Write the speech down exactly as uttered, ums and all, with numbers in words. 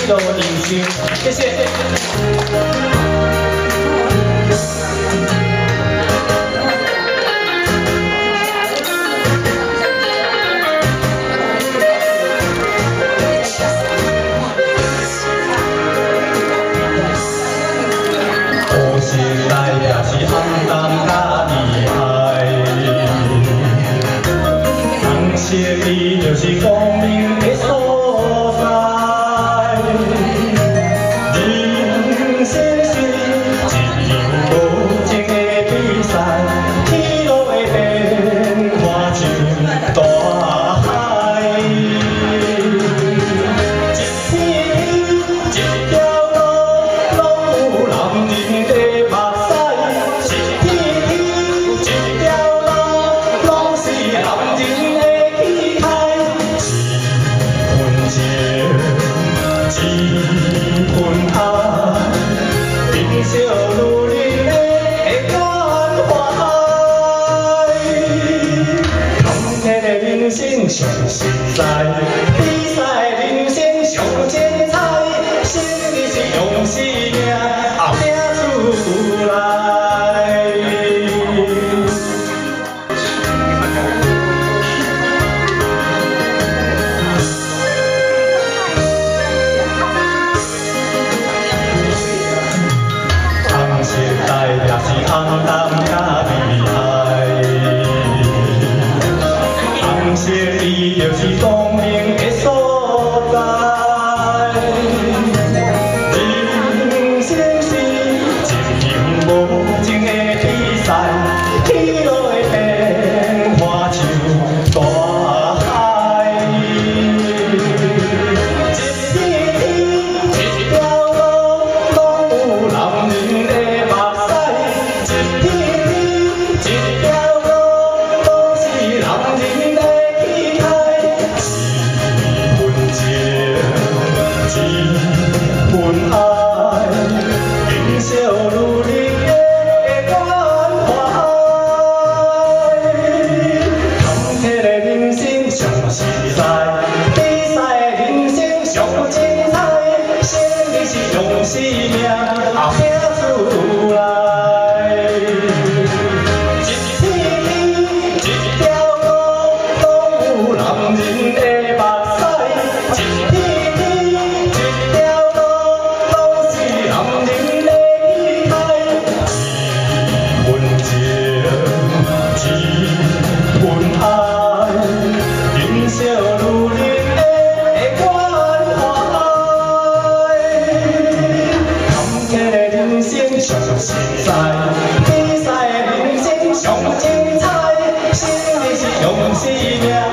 路人生，谢谢。有时代也是暗淡甲厉害，红色伊就是光明的所在。 上实在，比赛人生上精彩，胜利是用生命后拼出来。红色代表是暗淡甲厉害。 色伊就是光明的所在，人生是一场无情的比赛，起落的变化像大海。一片天，一条路，拢有男人的目屎。一片天，一条路，都是男人的。 一份爱，燃烧如日的关怀。坎坷的人生上实在，比赛的人生上精彩。胜利是用生命后拼出来。一片天，一条路，拢有男人的目屎。一片 上实在，比赛的人生上精彩，胜利是用生命。